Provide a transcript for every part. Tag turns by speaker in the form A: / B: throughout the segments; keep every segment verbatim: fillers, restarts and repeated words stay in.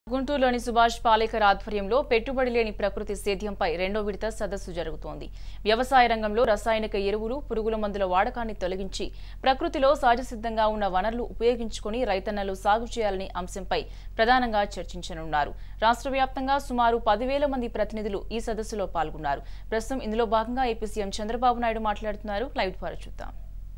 A: గుంటూరులోని సుభాష్ పాలేకర్ ఆధ్వర్యంలో పెట్టుబడి లేని ప్రకృతి సేద్యంపై రెండో విడత సదస్సు జరుగుతోంది. వ్యవసాయ రంగంలో రసాయనిక ఎరువులు, పురుగుల మందుల వాడకాన్ని తొలగించి ప్రకృతిలో సహజసిద్ధంగా ఉన్న వనరులు ఉపయోగించుకుని రైతన్నలు సాగు చేయాలనే అంశంపై ప్రధానంగా చర్చించనున్నారు. రాష్ట్ర వ్యాప్తంగా సుమారు పదివేల మంది ప్రతినిధులు ఈ సదస్సులో పాల్గొన్నారు. ప్రస్తుతం ఇందులో భాగంగా ఏపీ సీఎం చంద్రబాబు నాయుడు మాట్లాడుతున్నారు. లైవ్ ద్వారా చూద్దాం.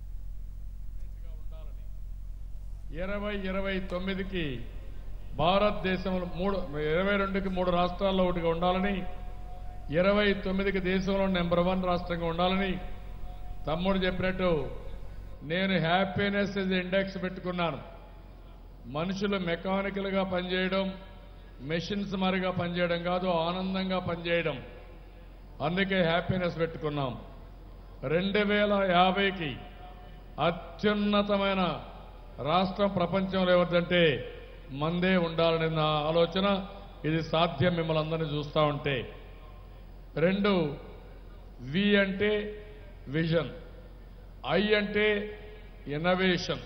B: ఇరవై ఇరవై తొమ్మిదికి భారతదేశంలో మూడు ఇరవై రెండుకి మూడు రాష్ట్రాల్లో ఒకటిగా ఉండాలని, ఇరవై తొమ్మిదికి దేశంలో నెంబర్ వన్ రాష్ట్రంగా ఉండాలని తమ్ముడు చెప్పినట్టు నేను హ్యాపీనెస్ ఇండెక్స్ పెట్టుకున్నాను. మనుషులు మెకానికల్గా పనిచేయడం, మెషిన్స్ మరిగా పనిచేయడం కాదు, ఆనందంగా పనిచేయడం. అందుకే హ్యాపీనెస్ పెట్టుకున్నాం. రెండు వేల యాభైకి అత్యున్నతమైన రాష్ట్రం ప్రపంచంలో ఎవరిదంటే మందే ఉండాలనే నా ఆలోచన. ఇది సాధ్యం మిమ్మల్ని అందరినీ చూస్తూ ఉంటే. రెండు, వి అంటే విజన్, ఐ అంటే ఇన్నోవేషన్.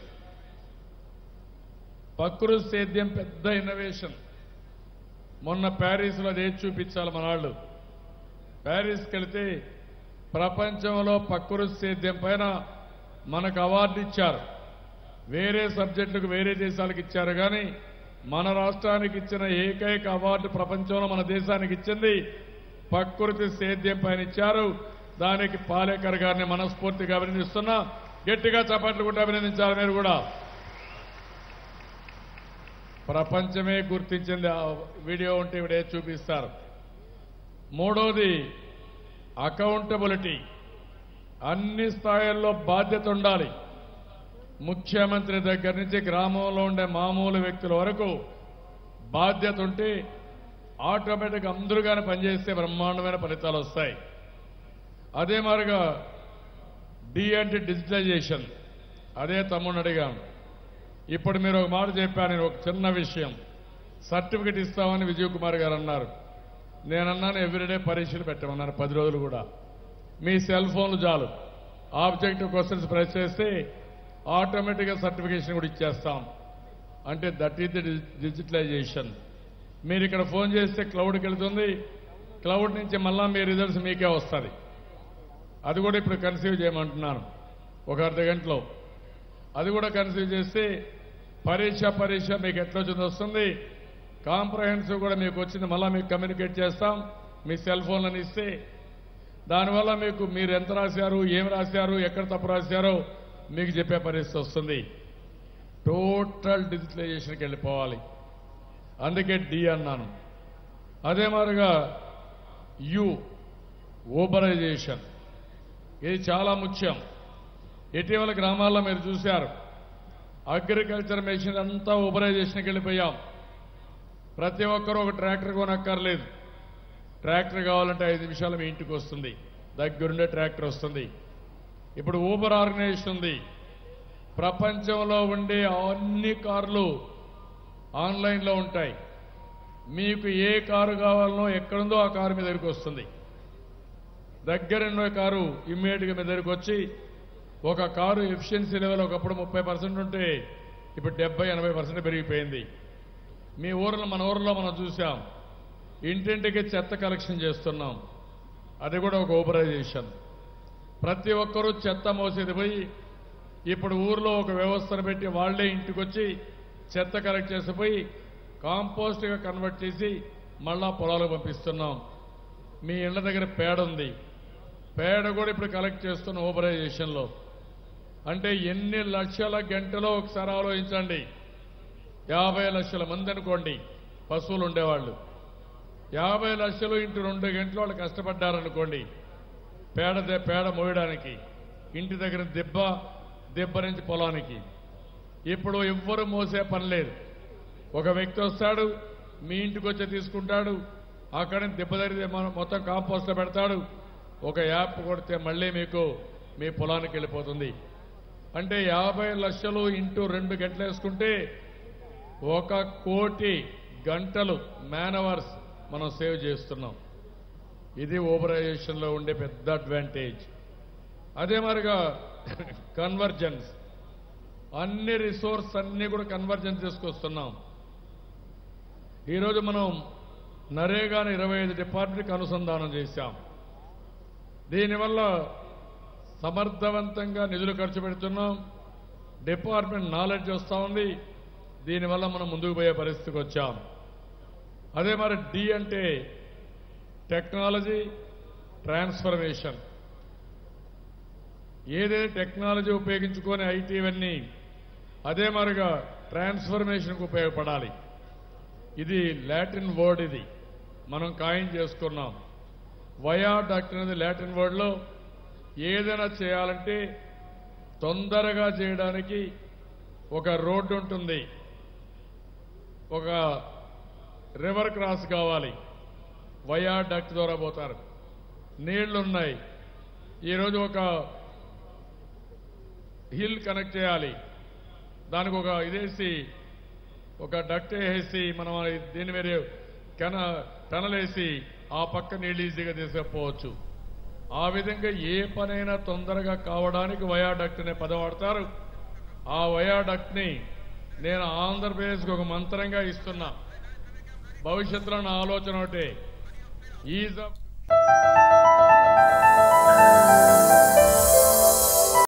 B: ప్రకృతి సేద్యం పెద్ద ఇన్నోవేషన్. మొన్న ప్యారిస్లో అదే చూపించాలి మనవాళ్ళు. ప్యారిస్కి వెళితే ప్రపంచంలో ప్రకృతి సేద్యం పైన మనకు అవార్డు ఇచ్చారు. వేరే సబ్జెక్టులకు వేరే దేశాలకు ఇచ్చారు, కానీ మన రాష్ట్రానికి ఇచ్చిన ఏకైక అవార్డు ప్రపంచంలో మన దేశానికి ఇచ్చింది ప్రకృతి సేద్యం పైన ఇచ్చారు. దానికి పాలేకర్ గారిని మనస్ఫూర్తిగా అభినందిస్తున్నా. గట్టిగా చప్పట్లు కూడా అభినందించాలి మీరు కూడా. ప్రపంచమే గుర్తించింది. ఆ వీడియో ఉంటే ఇవిడే చూపిస్తారు. మూడోది అకౌంటబిలిటీ. అన్ని స్థాయిల్లో బాధ్యత ఉండాలి. ముఖ్యమంత్రి దగ్గర నుంచి గ్రామంలో ఉండే మామూలు వ్యక్తుల వరకు బాధ్యత ఉంటే ఆటోమేటిక్గా అందరూ కానీ పనిచేస్తే బ్రహ్మాండమైన ఫలితాలు వస్తాయి. అదే మాదిరిగా డి అంటే డిజిటలైజేషన్. అదే తమ్ముడిని అడిగాను. ఇప్పుడు మీరు ఒక మాట చెప్పాను. నేను ఒక చిన్న విషయం, సర్టిఫికెట్ ఇస్తామని విజయ్ కుమార్ గారు అన్నారు. నేనన్నాను ఎవ్రీడే పరీక్షలు పెట్టమన్నాను, పది రోజులు కూడా. మీ సెల్ ఫోన్లు చాలు, ఆబ్జెక్టివ్ క్వశ్చన్స్ ప్రెస్ చేస్తే ఆటోమేటిక్గా సర్టిఫికేషన్ కూడా ఇచ్చేస్తాం. అంటే దట్ ఈస్ ది డిజిటలైజేషన్. మీరు ఇక్కడ ఫోన్ చేస్తే క్లౌడ్కి వెళ్తుంది, క్లౌడ్ నుంచి మళ్ళా మీ రిజల్ట్స్ మీకే వస్తుంది. అది కూడా ఇప్పుడు కన్సీవ్ చేయమంటున్నాను ఒక అర్ధ గంటలో. అది కూడా కన్సీవ్ చేస్తే పరీక్ష పరీక్ష మీకు ఎట్లా వచ్చింది వస్తుంది. కాంప్రహెన్సివ్ కూడా మీకు వచ్చింది మళ్ళా మీకు కమ్యూనికేట్ చేస్తాం. మీ సెల్ ఫోన్లను ఇస్తే దానివల్ల మీకు మీరు ఎంత రాశారు, ఏం రాశారు, ఎక్కడ తప్పు రాశారో మీకు చెప్పే పరిస్థితి వస్తుంది. టోటల్ డిజిటలైజేషన్కి వెళ్ళిపోవాలి. అందుకే డి అన్నాను. అదే మాదిరిగా యు, ఊబరైజేషన్. ఇది చాలా ముఖ్యం. ఇటీవల గ్రామాల్లో మీరు చూశారు, అగ్రికల్చర్ మెషిన్ అంతా ఊబరైజేషన్కి వెళ్ళిపోయాం. ప్రతి ఒక్కరూ ఒక ట్రాక్టర్ కొనక్కర్లేదు. ట్రాక్టర్ కావాలంటే ఐదు నిమిషాలు మీ ఇంటికి వస్తుంది, దగ్గరుండే ట్రాక్టర్ వస్తుంది. ఇప్పుడు ఊబర్ ఆర్గనైజేషన్ ఉంది. ప్రపంచంలో ఉండే అన్ని కార్లు ఆన్లైన్లో ఉంటాయి. మీకు ఏ కారు కావాలనో ఎక్కడుందో ఆ కారు మీ దగ్గరికి వస్తుంది. దగ్గరున్న కారు ఇమ్మీడియట్గా మీ దగ్గరికి వచ్చి, ఒక కారు ఎఫిషియన్సీ లెవెల్ ఒకప్పుడు ముప్పై పర్సెంట్ ఉంటే ఇప్పుడు డెబ్బై ఎనభై పర్సెంట్ పెరిగిపోయింది. మీ ఊరిలో మన ఊరిలో మనం చూసాం, ఇంటింటికి చెత్త కలెక్షన్ చేస్తున్నాం. అది కూడా ఒక ఊబరైజేషన్. ప్రతి ఒక్కరూ చెత్త మోసేది పోయి ఇప్పుడు ఊర్లో ఒక వ్యవస్థను పెట్టి వాళ్లే ఇంటికి వచ్చి చెత్త కలెక్ట్ చేసిపోయి కాంపోస్ట్గా కన్వర్ట్ చేసి మళ్ళా పొలాలకు పంపిస్తున్నాం. మీ ఇళ్ల దగ్గర పేడ ఉంది, పేడ కూడా ఇప్పుడు కలెక్ట్ చేస్తున్న ఊబరైజేషన్లో. అంటే ఎన్ని లక్షల గంటలో ఒకసారి ఆలోచించండి. యాభై లక్షల మంది అనుకోండి పశువులు ఉండేవాళ్ళు. యాభై లక్షలు ఇంటూ రెండు గంటలు వాళ్ళు కష్టపడ్డారనుకోండి పేడ పేడ మోయడానికి, ఇంటి దగ్గర దెబ్బ దెబ్బ నుంచి పొలానికి. ఇప్పుడు ఎవ్వరు మోసే పని లేదు. ఒక వ్యక్తి వస్తాడు, మీ ఇంటికి వచ్చి తీసుకుంటాడు, అక్కడ దెబ్బ దగ్గర మొత్తం కాంపోస్ట్లో పెడతాడు. ఒక యాప్ కొడితే మళ్ళీ మీకు మీ పొలానికి వెళ్ళిపోతుంది. అంటే యాభై లక్షలు ఇంటూ రెండు గంటలు వేసుకుంటే ఒక కోటి గంటలు మ్యాన్ అవర్స్ మనం సేవ్ చేస్తున్నాం. ఇది ఊబరైజేషన్లో ఉండే పెద్ద అడ్వాంటేజ్. అదే మరిగా కన్వర్జెన్స్. అన్ని రిసోర్స్ అన్ని కూడా కన్వర్జెన్స్ తీసుకొస్తున్నాం. ఈరోజు మనం నరేగాని ఇరవై ఐదు డిపార్ట్మెంట్కి అనుసంధానం చేశాం. దీనివల్ల సమర్థవంతంగా నిధులు ఖర్చు పెడుతున్నాం. డిపార్ట్మెంట్ నాలెడ్జ్ వస్తూ ఉంది. దీనివల్ల మనం ముందుకు పోయే పరిస్థితికి వచ్చాం. అదే మరి డి అంటే టెక్నాలజీ ట్రాన్స్ఫర్మేషన్. ఏదైతే టెక్నాలజీ ఉపయోగించుకొని ఐటీ ఇవన్నీ అదే మరిగా ట్రాన్స్ఫర్మేషన్కు ఉపయోగపడాలి. ఇది లాటిన్ వర్డ్, ఇది మనం కాయిన్ చేసుకున్నాం. వయాడక్ట్ అనేది లాటిన్ వర్డ్లో ఏదైనా చేయాలంటే తొందరగా చేయడానికి ఒక రోడ్డు ఉంటుంది, ఒక రివర్ క్రాస్ కావాలి, వయాడక్ట్ ద్వారా పోతారు. నీళ్లున్నాయి, ఈరోజు ఒక హిల్ కనెక్ట్ చేయాలి, దానికి ఒక ఇదేసి ఒక డక్ట్ వేసి మనం దీని మీద కెన టనలేసి ఆ పక్క నీళ్ళు ఈజీగా తీసుకుపోవచ్చు. ఆ విధంగా ఏ పనైనా తొందరగా కావడానికి వయాడక్ట్ అనే పదం వాడతారు. ఆ వయాడక్ట్ ని నేను ఆంధ్రప్రదేశ్కి ఒక మంత్రంగా ఇస్తున్నా. భవిష్యత్తులో నా ఆలోచన ఒకటే, ఈజ్ ఆఫ్